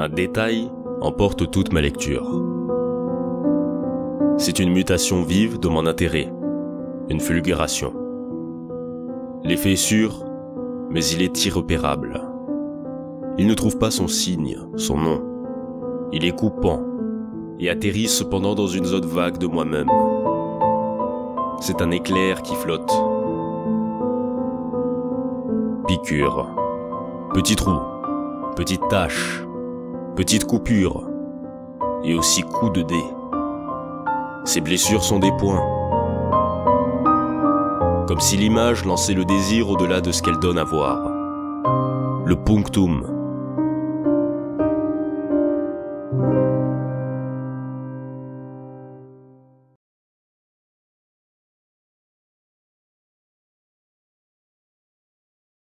Un détail emporte toute ma lecture. C'est une mutation vive de mon intérêt, une fulguration. L'effet est sûr, mais il est irrepérable. Il ne trouve pas son signe, son nom. Il est coupant et atterrit cependant dans une zone vague de moi-même. C'est un éclair qui flotte. Piqûre, petit trou, petite tache, petite coupure, et aussi coup de dé. Ces blessures sont des points. Comme si l'image lançait le désir au-delà de ce qu'elle donne à voir. Le punctum,